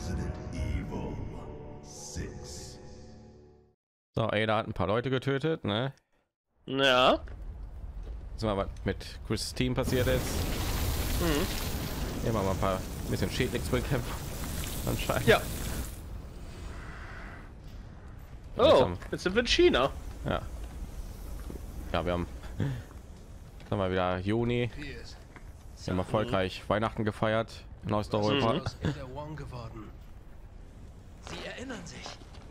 Resident Evil 6. So, Ada hat ein paar Leute getötet, ne? Ja. Jetzt mal, was mit Chris' Team passiert ist. Immer mal ein paar bisschen Schädlingsbekämpfer anscheinend. Ja. Jetzt Oh, haben- jetzt sind wir in China. Ja. Ja, wir haben mal wieder Juni. Wir haben erfolgreich Weihnachten gefeiert in Osteuropa. In der Wong geworden. Sie erinnern sich.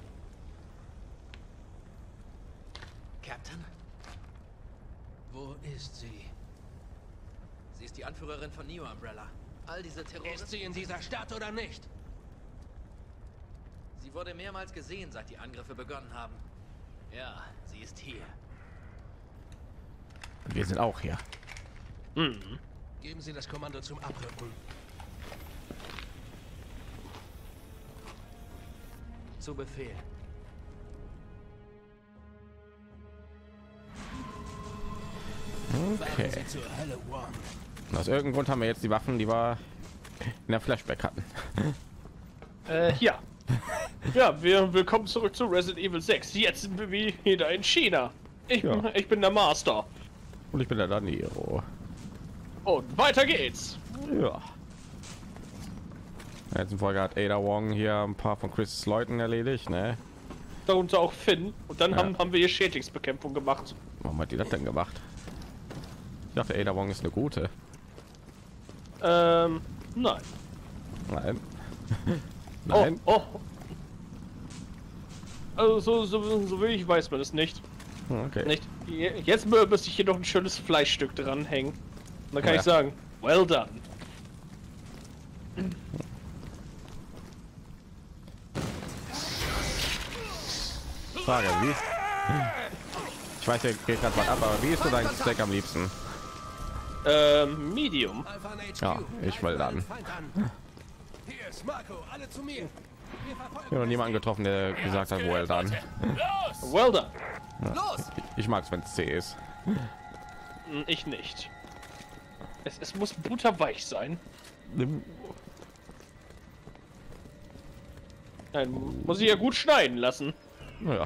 Captain? Wo ist sie? Sie ist die Anführerin von Neo Umbrella. All diese Ist Terroristen. sie in dieser Stadt oder nicht? Sie wurde mehrmals gesehen, seit die Angriffe begonnen haben. Ja, sie ist hier. Wir sind auch hier. Geben Sie das Kommando zum Abrücken. Zu Befehl. Okay. Fahren Sie zur Hölle, Wong. Aus irgendeinem Grund haben wir jetzt die Waffen, die wir in der Flashback hatten. Ja. Ja, willkommen zurück zu Resident Evil 6. Jetzt sind wir wieder in China. Ich bin der Master. Und ich bin der Daniro. Und weiter geht's. Ja. Jetzt in Folge hat Ada Wong hier ein paar von Chris' Leuten erledigt, ne? Darunter auch Finn. Und dann Ja. haben wir hier Schädlingsbekämpfung gemacht. Warum hat die das denn gemacht? Ich dachte, Ada Wong ist eine gute. Nein. Nein. Nein. Oh. Also so wie ich weiß man es nicht. Okay. Nicht. Jetzt müsste ich hier noch ein schönes Fleischstück dranhängen. Und dann kann Ja. ich sagen, well done. Frage, wie? Ich weiß, hier geht gerade was ab, aber wie ist du dein Steak am liebsten? Medium. Alpha an HQ. Ja, ich will dann. Feind an. Hier ist Marco, alle zu mir. Wir verfolgen Ich habe noch niemanden getroffen, der gesagt hat, well done. Well done. Los! Ich mag es, wenn es C ist. Ich nicht. Es muss butterweich sein. Nein, muss ich ja gut schneiden lassen. Naja.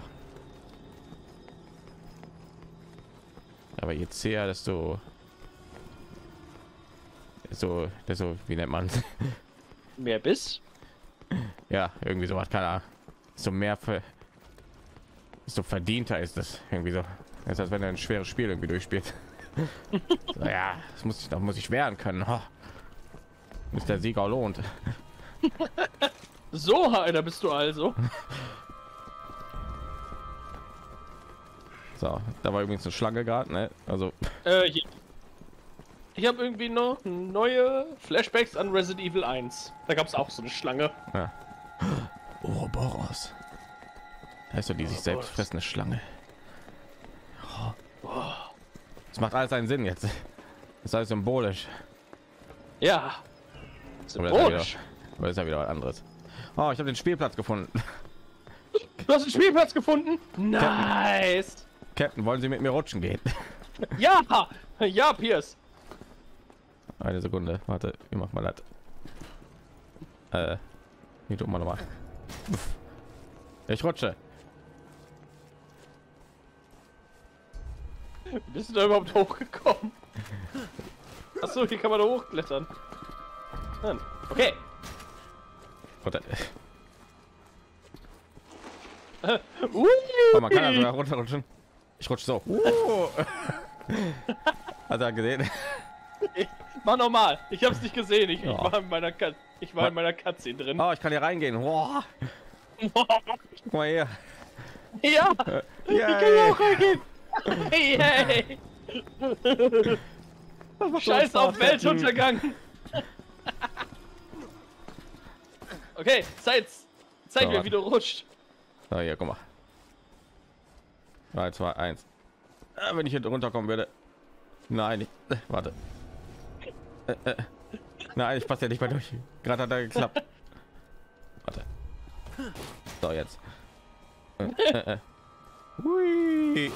Aber je zäher, desto wie nennt man es? Mehr Biss? Ja, irgendwie so hat keiner. Desto mehr desto verdienter ist das irgendwie so. Das ist, als wenn er ein schweres Spiel irgendwie durchspielt. So, ja, da muss ich wehren können. Oh. Bis der Sieg auch lohnt. So einer bist du also. So, da war übrigens eine Schlange gerade, ne? Also Hier. Ich habe irgendwie noch neue Flashbacks an Resident Evil 1. Da gab es auch so eine Schlange. ja. Ouroboros. Da ist so die sich selbst fressende Schlange. Das macht alles einen Sinn jetzt. Das ist alles symbolisch. Ja. Oder ist ja Symbolisch. wieder, oder ist ja wieder was anderes. Oh, ich habe den Spielplatz gefunden. Du hast einen Spielplatz gefunden? Nice. Captain, wollen Sie mit mir rutschen gehen? Ja. Ja, Pierce. Eine Sekunde, warte, ich mach mal das. Wie tut man nochmal? Ich rutsche. Wie bist du da überhaupt hochgekommen? Achso, hier kann man da hochklettern. Nein. Okay. Warte. Ui. Oh, man kann da sogar runterrutschen. Ich rutsche so. Hat er gesehen? Mach nochmal. Ich hab's nicht gesehen. Ich Ja. war in meiner in meiner Cutscene drin. Oh, ich kann hier reingehen. Wow. Guck mal hier. Ja. Ich kann hier auch reingehen. Yay. Scheiß auf Weltuntergang. Okay, Zeit So, wie du rutscht. So, hier, guck mal. 3, 2, 1. Wenn ich hier runterkommen würde. Nein, warte. Nein, ich passe ja nicht mehr durch. Gerade hat er geklappt. Warte. So, jetzt. Hui.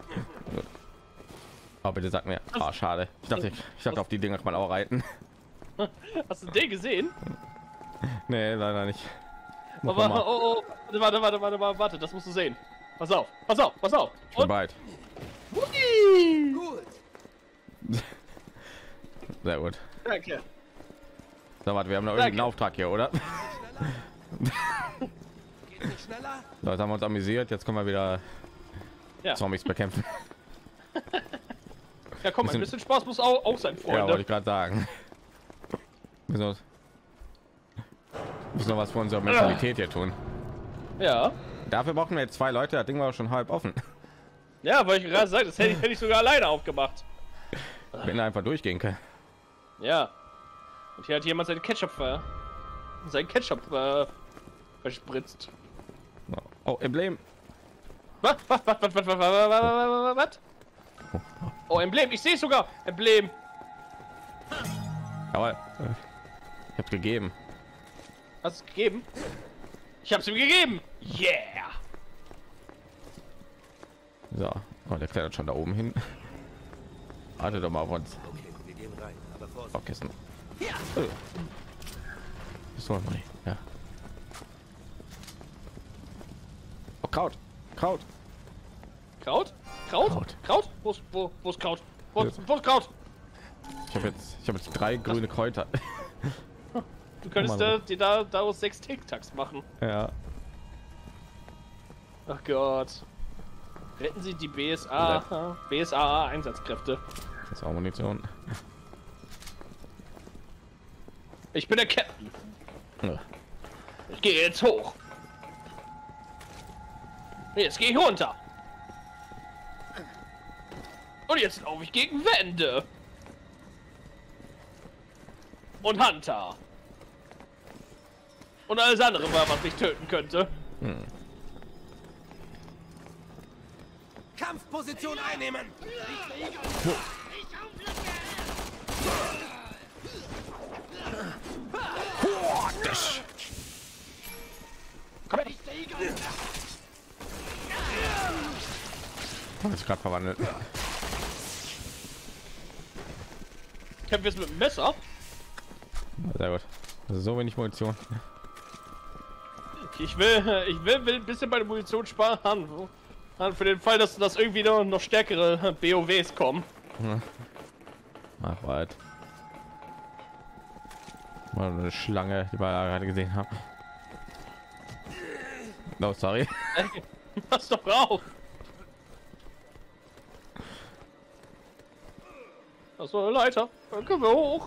Oh, bitte sag mir. Oh, schade. Ich dachte, auf die Dinger kann man auch reiten. Hast du den gesehen? Nee, leider nicht. Mach Aber mal. oh, warte, das musst du sehen. Pass auf. Ich bin bereit. Hui! Gut. Sehr gut. Danke. So, warte, wir haben noch irgendwie einen Auftrag hier, oder? Geht nicht schneller? So, jetzt haben wir uns amüsiert. Jetzt können wir wieder Ja. Zombies bekämpfen. Ja, komm, ein bisschen Spaß muss auch sein, Ja, wollte Freunde. ich gerade sagen. Müssen noch was für unsere Mentalität hier tun. Ja. Dafür brauchen wir jetzt 2 Leute. Das Ding war schon halb offen. Ja, weil ich gerade sagen, das hätte ich sogar alleine aufgemacht. Wenn er einfach durchgehen kann. Ja. Und hier hat jemand seinen Ketchup verspritzt. Oh, Emblem. Was? Oh, Emblem, ich sehe es sogar. Emblem. Aber ich habe gegeben. Hast du es gegeben? Ich hab's ihm gegeben. Yeah. So, oh, der klettert schon da oben hin. Warte doch mal auf uns. Okay, wir gehen rein, aber Vorsicht. Vergessen. So, Mann. Ja. Oh, Kraut. Kraut? Kraut. Wo ist Kraut? Wo ist Kraut? Ich habe jetzt 3 grüne Kräuter. Du könntest dir daraus 6 Tic-Tacs machen. Ja. Ach Gott. Retten Sie die BSAA-Einsatzkräfte. Das ist auch Munition. Ich bin der Captain. Ja. Ich gehe jetzt hoch. Jetzt gehe ich runter. Und jetzt laufe ich gegen Wände. Und Hunter. Und alles andere, was mich töten könnte. Kampfposition einnehmen! Komm her. Hat sich gerade verwandelt. Kämpfen wir jetzt mit dem Messer? Sehr gut. Also so wenig Munition. Ich will ein bisschen meine Munition sparen. Für den Fall, dass irgendwie noch stärkere BOWs kommen. Ach, weit. Mal eine Schlange, die wir gerade gesehen haben. No, sorry. Pass doch auf! Das war eine Leiter. Dann können wir hoch.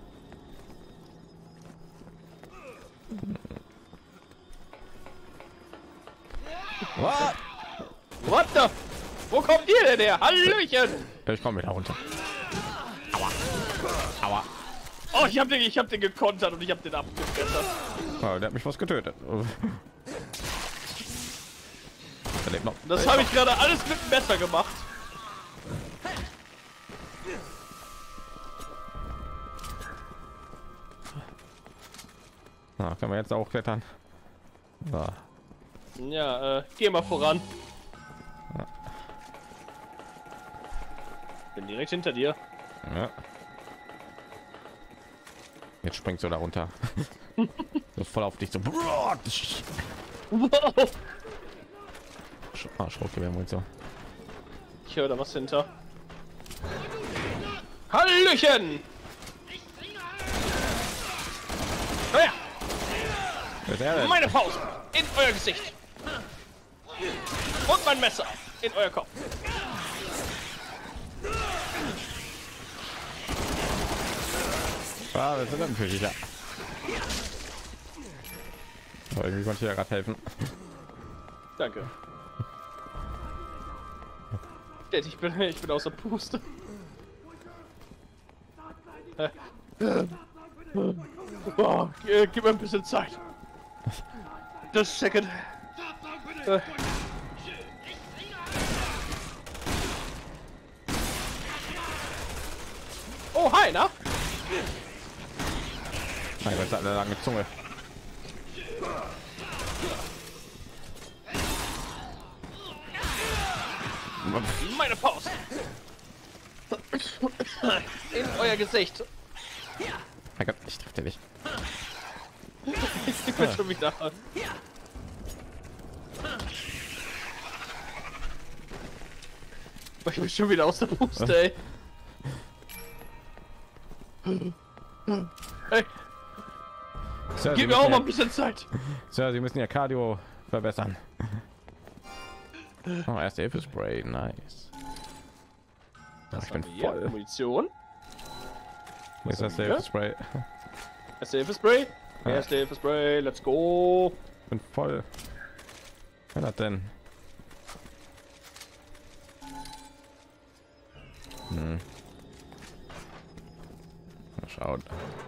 What? What the? Wo kommt ihr denn her? Hallöchen! Ich komme wieder runter. Aua. Aua. Oh, ich hab den gekontert und ich hab den abgefressen. Oh, der hat mich fast getötet. Er lebt noch. Das habe ich gerade alles mit dem Messer gemacht. Na, können wir jetzt auch klettern? So. Ja, geh mal voran. Bin direkt hinter dir. Ja. Jetzt springst du da runter. So voll auf dich so. Wow. Ah, Schrotgewehrmunition. Ich höre da was hinter. Hallöchen! Naja, Wer ist er denn? meine Faust in euer Gesicht. Und mein Messer in euer Kopf. Ah, das ist ein Vögel. Aber irgendwie konnte ich ja gerade helfen. Danke. Ich bin außer Puste. Oh, gib mir ein bisschen Zeit. Das Second. Oh, hi, na? Mein Gott, hat eine lange Zunge. Meine Faust. In euer Gesicht. Mein Gott, ich treffe nicht. Ich bin schon wieder. Ich bin schon wieder aus der Puste, ey. Hey, Sir, gib mir auch mal ein bisschen Zeit. Sir, Sie müssen Ihr Cardio verbessern. Oh, erste Hilfe Spray, nice. Ich bin voll. Munition. Wo ist das Hilfe Spray? Erste Hilfe Spray. Erste Hilfe Spray. Let's go. Ich bin voll. Was hat denn? Mal schauen.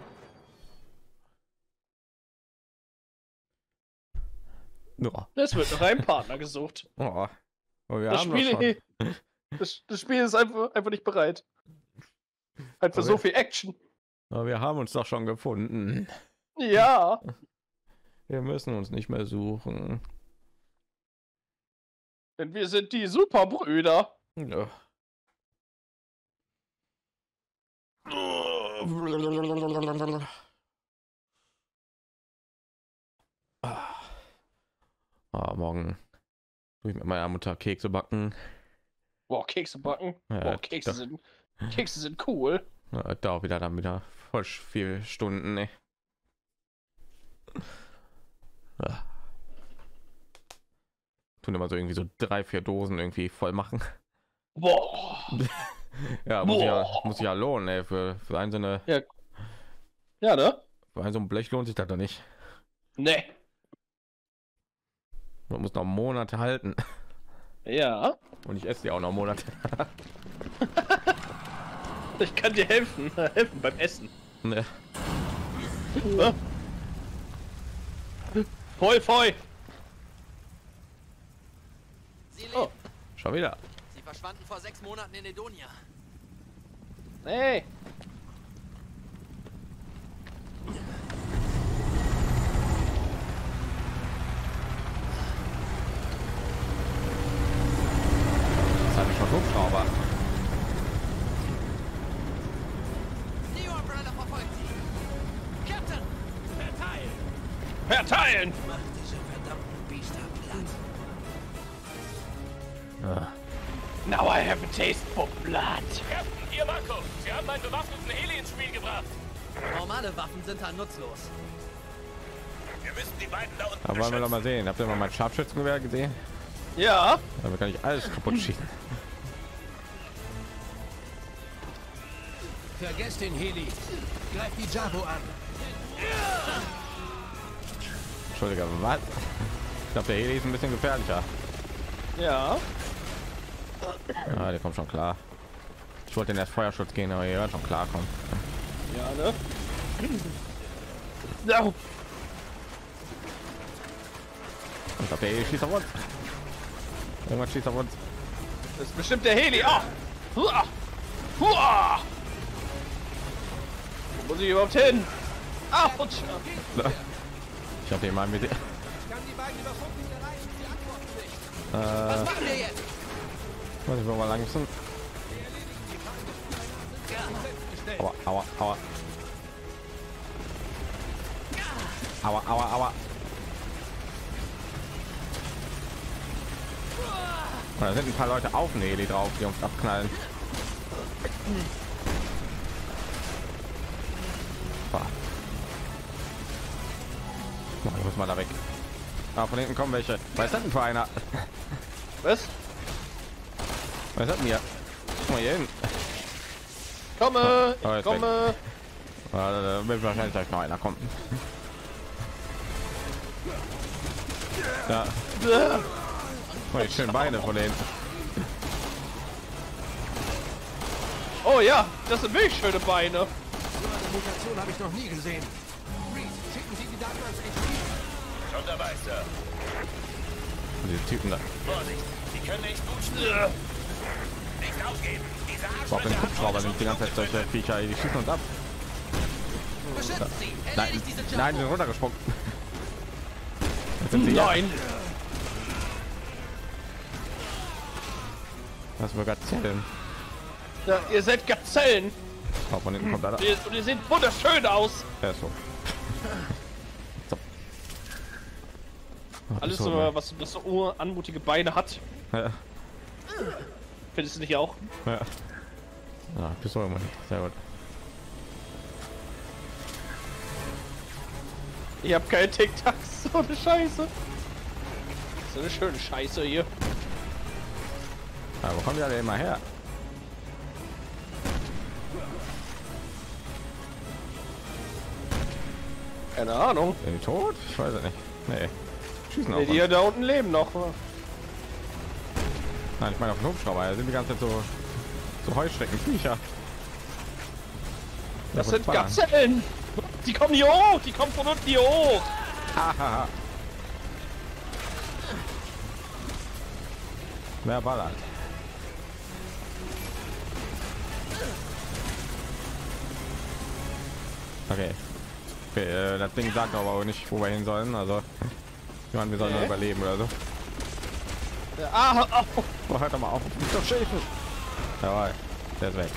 Oh. Es wird noch ein Partner gesucht. Oh. Oh, wir Das haben doch schon. Spiel, das Spiel ist einfach nicht bereit. Halt für Aber- so viel Action. Oh, wir haben uns doch schon gefunden. Ja. Wir müssen uns nicht mehr suchen. Denn wir sind die Superbrüder. Ja. Morgen tue ich mit meiner Mutter Kekse backen. Boah, Kekse backen. Ja, Boah, Kekse sind cool. Ja, dauert wieder dann wieder voll viele Stunden, ne? Ja. Tun immer so irgendwie so 3-4 Dosen irgendwie voll machen. Boah. Ja, muss ich ja lohnen, ey, für einen so eine, Ja, ne? für einen so ein Blech lohnt sich das doch nicht. Ne. Man muss noch Monate halten Ja. und ich esse die auch noch Monate. Ich kann dir helfen. Helfen beim Essen. Ne. Voll, voll. Sie leben. Oh. Schon wieder. Sie verschwanden vor 6 Monaten in Edonia. Hey. Das hatte ich schon Hubschrauber. Die Umbrella verfolgt sie. Captain! Verteilen! Verteilen. Macht diese verdammten Biester platt. Ja. Now I have a taste for blood. Captain, hier Marco. Sie haben einen bewaffneten Heli ins Spiel gebracht. Normale Waffen sind da nutzlos. Wir müssen die beiden da unten Aber wollen wir doch mal sehen. Habt ihr mal mein Scharfschützengewehr gesehen? Ja. Damit kann ich alles kaputt schießen. Vergesst den Heli. Greift die Javo an. Entschuldige, was? Ich glaube, der Heli ist ein bisschen gefährlicher. Ja. Ja, der kommt schon klar. Ich wollte in erst Feuerschutz gehen, aber ihr hört schon klar kommen. Ja, ne? No. Ich glaube, der Heli schießt auf uns. Irgendwas schießt auf uns. Das ist bestimmt der Heli. Ah. Hua. Hua. Wo muss ich überhaupt hin? Autsch. Ich habe den mal mit. Kann die beiden über Funk nicht erreichen. Sie antworten nicht. Was machen wir jetzt? Muss ich mal langsam. Aua, aua, aua. Aua, aua, aua. Und da sind ein paar Leute auf dem Heli drauf, die uns abknallen. Boah. Oh, ich muss mal da weg. Ah, von hinten kommen welche. Was ist das denn für einer? Was? Was ist das denn hier? Guck mal hier hin. Komme. Oh, Ich jetzt komme. Da wird wahrscheinlich gleich noch einer kommen. Ja. Oh, die schönen Beine von denen. Oh ja, das sind wirklich schöne Beine. So eine Mutation habe ich noch nie gesehen. Reed, schicken Sie die Daten ans HQ. Schon dabei, Sir. Diese Typen da. Vorsicht, die können nicht gut steuern. Nicht aufgeben. Diese Auch den Arschlöcher Hubschrauber sind die ganze Zeit solche Viecher, die schießen uns ab. Beschützen Sie! Nein, Erledigt diese Jumbo! nein, die sind runtergesprungen. Jetzt sind sie Nein. Was wir Gazellen. Ja, ihr seid Gazellen. Oh, von hinten kommt da. Und die sehen wunderschön aus. Ja, ist so. So. Oh, Alles so, so, was so anmutige Beine hat. Ja. Findest du nicht auch? Ja. Ja, Pistole, Mann. Sehr gut. Ich habe keine Tic-Tacs. So eine Scheiße. So eine schöne Scheiße hier. Aber wo kommen die alle immer her? Keine Ahnung. Sind die tot? Ich weiß es nicht. Nee. Schießen auf Die uns. hier da unten leben noch. Nein, ich meine auf dem Hubschrauber. Da sind die ganze Zeit so Heuschreckenviecher. Das sind Gazellen. Die kommen hier hoch. Die kommen von unten hier hoch. Hahaha. Mehr ballert. Okay. Okay, das Ding sagt aber auch nicht, wo wir hin sollen. Also, ich meine, wir sollen nur überleben oder so. Oh, hört doch mal auf. Nicht doch schäfen. Jawohl, der ist weg.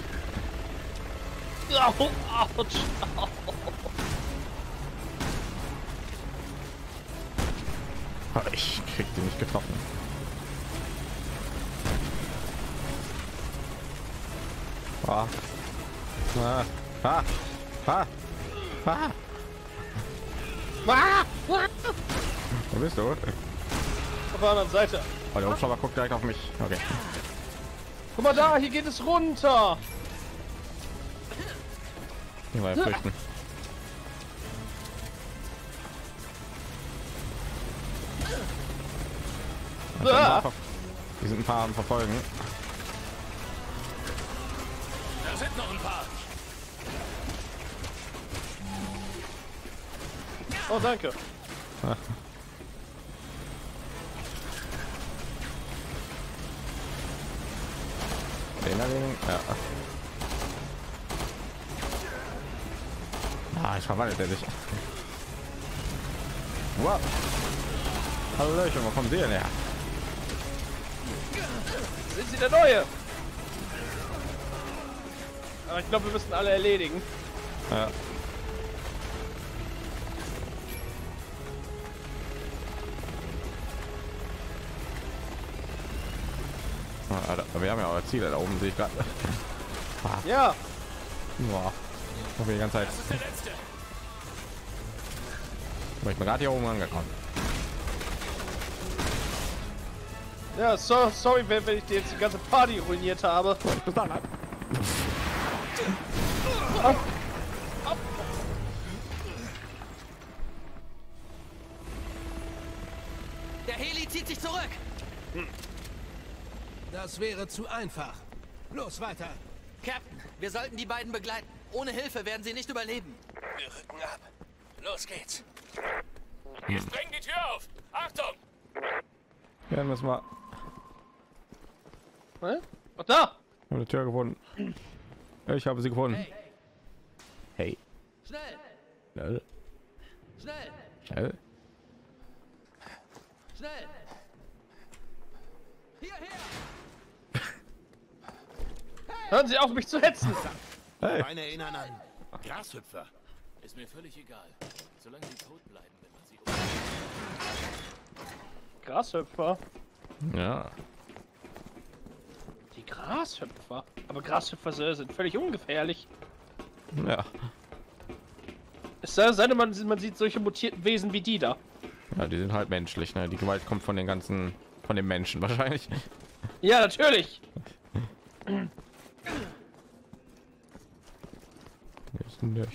Autsch. Ich krieg die nicht getroffen. Ah. Ah. Ah. Ah. Ah. Wo bist du? Auf der anderen Seite. Oh, der Hubschrauber guckt direkt auf mich. Okay. Guck mal da, hier geht es runter. Hier war flüchten. Die sind ein paar am Verfolgen. Da sind noch ein paar. Oh, danke. Den dagegen, ja. Ah, ich verwandelte sich. Wow. Hallöchen, wo kommen Sie denn her? Sind Sie der Neue? Aber ich glaube, wir müssen alle erledigen. Ja. Wir haben ja auch Ziele da oben, sehe ich gerade. Ja. Boah. Die ganze Zeit. Das ist der letzte. Aber ich bin gerade hier oben angekommen. Ja, sorry, wenn ich dir jetzt die ganze Party ruiniert habe. Bis dann. Der Heli zieht sich zurück. Das wäre zu einfach. Los, weiter. Captain, wir sollten die beiden begleiten. Ohne Hilfe werden sie nicht überleben. Wir rücken ab. Los geht's. Wir sprengen die Tür auf. Achtung! Ja, müssen wir. Hä? Ach, da! Eine Tür gefunden. Ich habe sie gefunden. Hey, Hey. schnell, Schnell. schnell, Schnell. schnell. Hierher! Hören Sie auf, mich zu hetzen! Hey. Meine erinnern an Grashüpfer. Ist mir völlig egal. Solange sie tot bleiben, wenn man sie Grashüpfer? Ja. Die Grashüpfer? Aber Grashüpfer sind völlig ungefährlich. Ja. Es sei denn, man sieht solche mutierten Wesen wie die da. Ja, die sind halt menschlich, ne? Die Gewalt kommt von den ganzen, von den Menschen wahrscheinlich. Ja, natürlich! Ist nicht.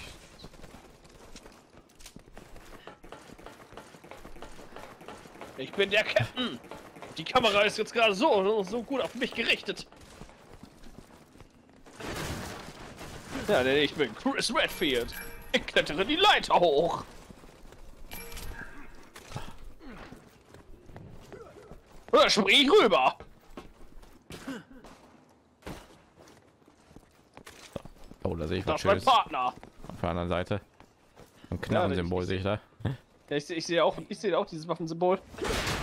Ich bin der Captain! Die Kamera ist jetzt gerade so gut auf mich gerichtet. Ja, denn ich bin Chris Redfield. Ich klettere die Leiter hoch. Oder spring ich rüber? Oh, da sehe ich Das was ist mein Schönes. Partner. Auf der anderen Seite. Ein Knarrensymbol sehe ich da. Ja, ich sehe auch dieses Waffensymbol.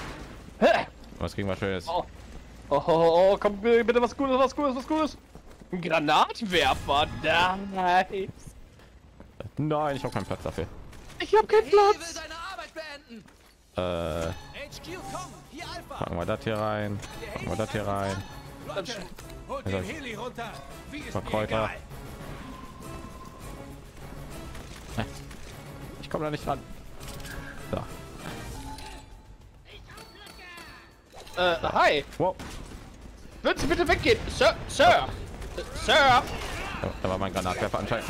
Hä? Was kriegen wir Schönes? Oh, komm, bitte was Gutes, was Gutes, was Gutes. Ein Granatwerfer? Nice. Nein, ich habe keinen Platz dafür. Ich habe keinen Heli will Platz. seine Arbeit beenden. HQ, komm! Hier Alpha! Packen wir das hier rein. Packen wir das hier rein. Leute, holt den Heli runter! Wie ist mir Verkäufer. egal. Ich komme da nicht ran. So. Hi. Wow. Würden Sie bitte weggehen? Sir, Sir. Sir. Ja, da war mein Granatwerfer anscheinend.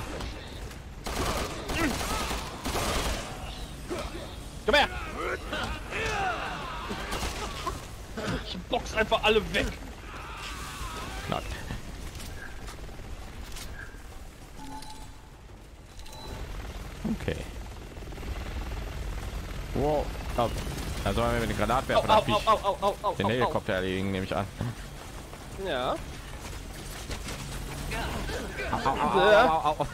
Komm her. Ich box einfach alle weg. Knack. Okay. Wow. Oh. Also wenn wir mit den Granatwerfer das Viech- den Helikopter erledigen, nehme ich an. Ja. Au.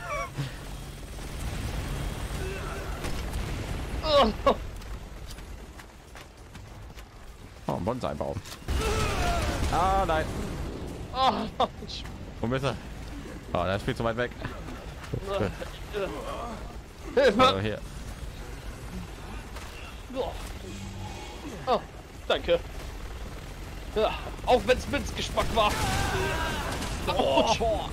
Oh, ein Bonsai-Baum. Ah, nein. Oh, Wo bist du? Oh, der ist viel zu weit weg. Hilfe. Also hier. Oh, danke. Ja, auch wenn es Minzgespack war. Oh, Oh,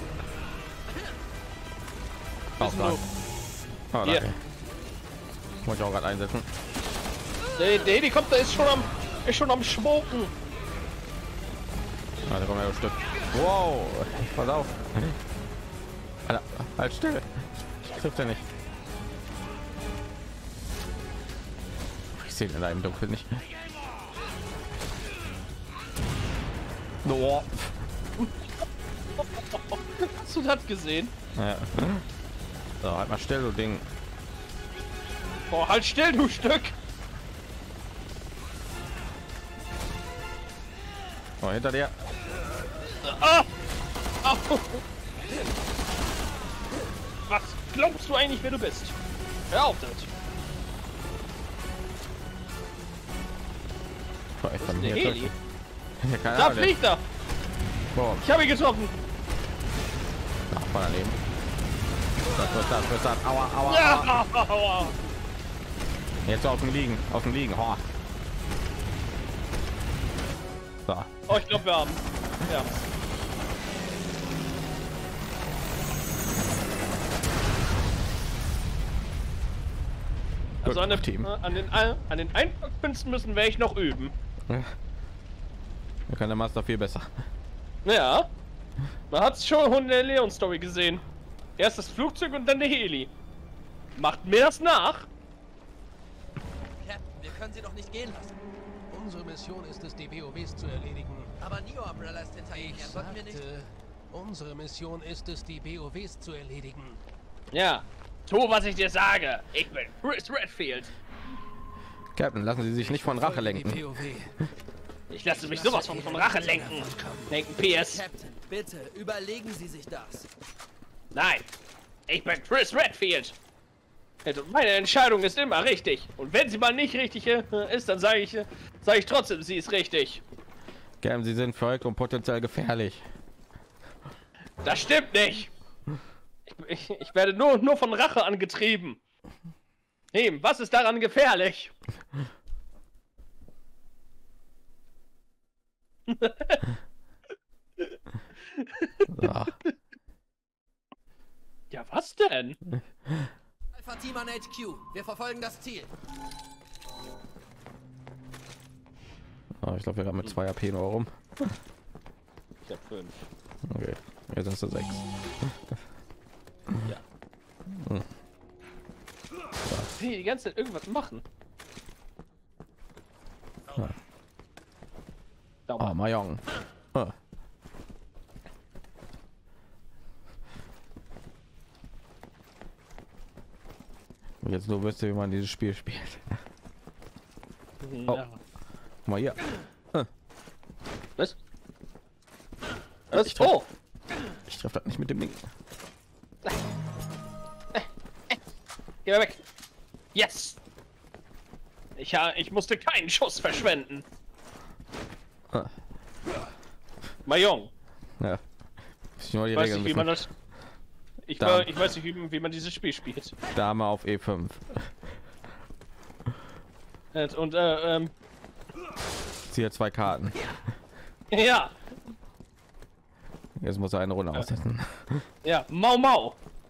du? oh, Hier. danke. Muss ich auch gerade einsetzen. Der Helikopter ist schon am Schmoken. Ah, da kommen wir ein Stück. Wow, pass auf. Alter, halt still. Trifft er nicht. Ich sehe ihn da im Dunkeln nicht. Oh. Hast du das gesehen? Ja. So, halt mal still, du Ding. Boah, halt still, du Stück. Oh, hinter dir. Ah! Au. Was glaubst du eigentlich, wer du bist? Hör auf damit. Oh, ich kann Der hier Heli? Ja, keine Da Ahnung. fliegt er. Boah, Ich habe ihn getroffen. voll daneben. Das wird das. Aua, aua, aua. Ja, aua. Jetzt auf dem Liegen. Ho. So. Oh, ich glaube, wir haben. Ja. Also an, Team. an den Einpackmünzen müssen wir echt noch üben. Wir können der Master viel besser. Ja. Man hat es schon in der Leon-Story gesehen. Erst das Flugzeug und dann der Heli. Macht mir das nach? Captain, wir können sie doch nicht gehen lassen. Unsere Mission ist es, die BOWs zu erledigen. Aber Neo Umbrella ist hinter ihnen. Ich Ja, sollten wir nicht... sagte, unsere Mission ist es, die BOWs zu erledigen. Ja. Tu, was ich dir sage. Ich bin Chris Redfield. Captain, lassen Sie sich nicht von Rache Folge die lenken. BOW. Ich lasse mich sowas von Rache lenken. Denken PS. Captain, bitte, überlegen Sie sich das. Nein. Ich bin Chris Redfield. Also meine Entscheidung ist immer richtig. Und wenn sie mal nicht richtig ist, dann sage ich trotzdem, sie ist richtig. Captain, Sie sind verrückt und potenziell gefährlich. Das stimmt nicht. Ich werde nur von Rache angetrieben. Hey, was ist daran gefährlich? So. Ja, was denn? Alpha Team an HQ. Wir verfolgen das Ziel. Oh, ich glaube, wir haben mit 2 AP nur rum. Ich hab 5. Okay, jetzt hast du 6. Ja. Hey, die ganze Zeit irgendwas machen. Ja. Daumen. Oh, Mayong. Oh. Und jetzt nur wisst ihr, wie man dieses Spiel spielt. Oh. Ja. Guck mal hier. Was? Was? Ich treff- Oh! Ich treffe das nicht mit dem Ding. Geh mal weg! Yes! Ich musste keinen Schuss verschwenden. Ah. Mayong. Ja. Ich nur die Ich weiß Regeln nicht, wie man wissen. das. Ich Da. weiß nicht, wie man dieses Spiel spielt. Dame auf E5. Und Ziehe 2 Karten. ja, Jetzt muss er eine Runde aussetzen. ja, Mau Mau.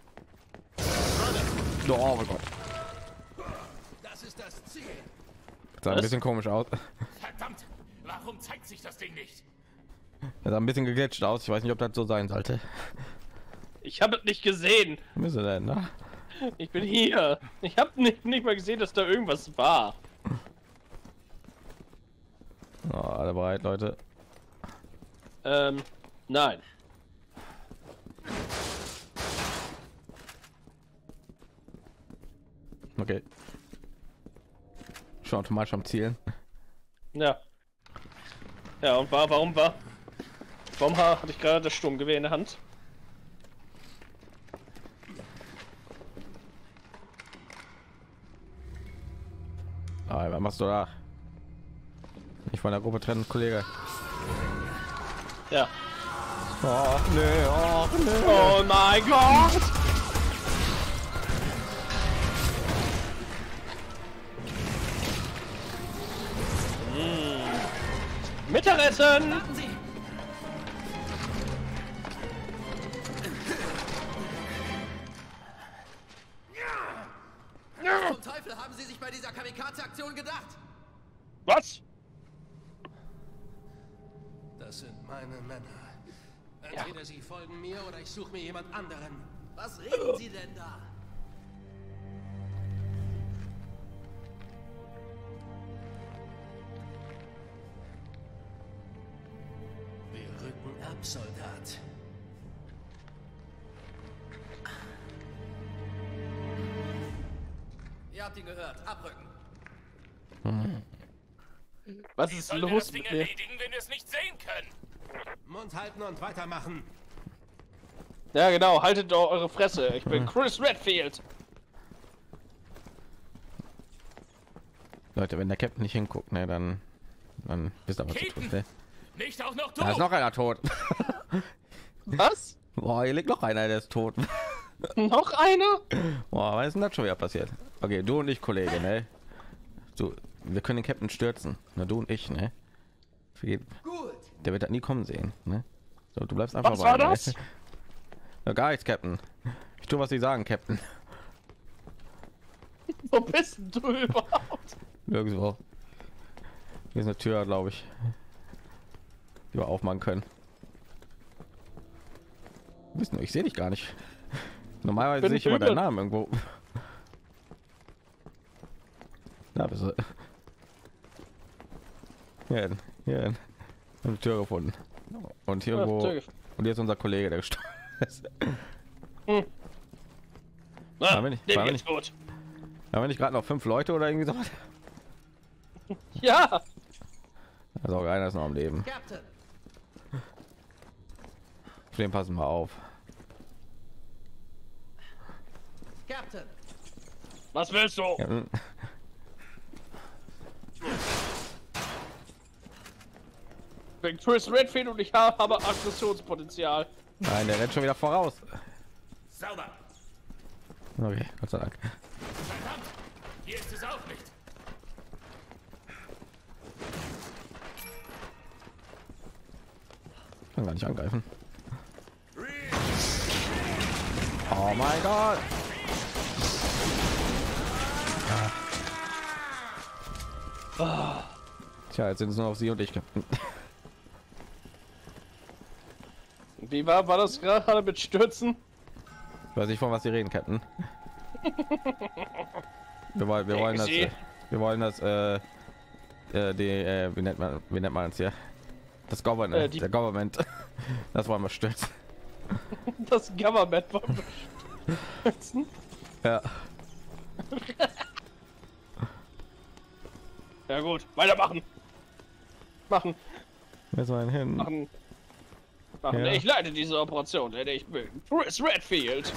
Oh mein Gott. Das ist das Ziel. Das sah ein bisschen komisch aus. Verdammt! Warum zeigt sich das Ding nicht? Das sah ein bisschen geglitscht aus. Ich weiß nicht, ob das so sein sollte. Ich habe es nicht gesehen. Wo ist er denn, ne? Ich bin hier. Ich habe nicht mal gesehen, dass da irgendwas war. Oh, alle bereit, Leute. Nein. Okay. Schon automatisch am Zielen. Ja. Ja, und warum hatte ich gerade das Sturmgewehr in der Hand? Ah, was machst du da? Nicht von der Gruppe trennen, Kollege. Ja. Oh, nee, oh, nee. Oh mein Gott! Mittagessen! Warten Sie! Was zum Teufel haben Sie sich bei dieser Kamikaze-Aktion gedacht? Was? Das sind meine Männer. Entweder sie folgen mir oder ich suche mir jemand anderen. Was reden Sie denn da? Wir rücken ab, Soldat. Ihr habt ihn gehört. Abrücken. Was Wie ist sollen wir los das Ding mit mir? erledigen, wenn wir es nicht sehen können? Mund halten und weitermachen. Ja genau, haltet doch eure Fresse. Ich bin Chris Redfield. Leute, wenn der Captain nicht hinguckt, ne, dann bist du aber zu Keaton! tot, ne? Nicht auch noch du! Da ist noch einer tot. Was? Boah, hier liegt noch einer, der ist tot. Noch einer? Boah, was ist denn das schon wieder passiert? Okay, du und ich, Kollege, ne? So, wir können den Captain stürzen. Na, du und ich, ne? Gut. Der wird das nie kommen sehen, ne? So, du bleibst einfach Was bei war mir, das? ne? Ja, gar nichts, Captain. Ich tue, was sie sagen, Captain. Wo bist denn du überhaupt? Nirgendwo. Hier ist eine Tür, glaube ich, die wir aufmachen können. Wissen, ich sehe dich gar nicht. Normalerweise Bin sehe ich immer über- deinen Namen irgendwo. Da bist du. Hier, hier. Eine Tür gefunden. Und hier Ja, irgendwo. Tür Und hier ist unser Kollege, der gestorben ist. Na, War mir nicht- dem war mir geht's gut. Haben wir nicht gerade noch 5 Leute oder irgendwie so? Ja, Also einer ist noch am Leben. Captain. Auf den passen wir auf. Captain. was willst du? Ja, Ich bin Chris Redfield und ich habe Aggressionspotenzial. nein, der rennt schon wieder voraus. Sauber! Okay, Gott sei Dank. Verdammt! Hier ist es auch nicht! Kann gar nicht angreifen. Oh mein Gott! Tja, jetzt sind es nur auf sie und ich. Wie war das gerade mit Stürzen? Ich weiß nicht, von was sie reden, Captain. Wir wollen das, sie. wie nennt man es hier? Das Government, Die- der Government. Das wollen wir stürzen. Das Government war stürzen. Ja. Ja gut, weitermachen. Machen. Wir sollen hin. Machen. Ja. Ich leite diese Operation, denn ich bin Chris Redfield.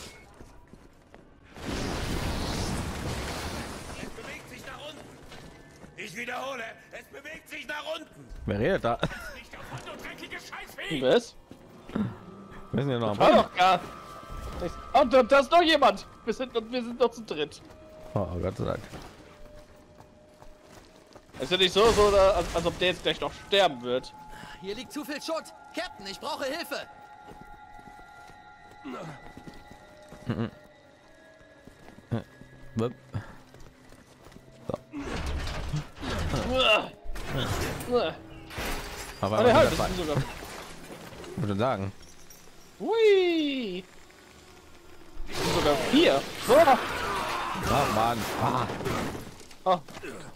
Es bewegt sich nach unten! Ich wiederhole, es bewegt sich nach unten! Wer redet da? Nicht auf Hand und dreckige Scheißvieh! Was? Wir sind ja noch am War Boden. doch gar. Und da ist noch jemand. Wir sind noch zu dritt. Oh, Gott sei Dank. Ist ja nicht so, als ob der jetzt gleich noch sterben wird. Hier liegt zu viel Schutt. Captain, ich brauche Hilfe. Wupp. Aber der wieder Halt frei. ist sogar. Würde sagen. Hui. Sogar 4. Oh. Ah, Mann. Ah. Oh.